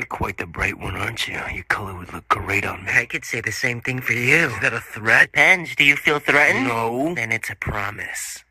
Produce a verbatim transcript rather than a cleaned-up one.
You're quite the bright one, aren't you? Your color would look great on me. I could say the same thing for you. Is that a threat? Depends. Do you feel threatened? No. Then it's a promise.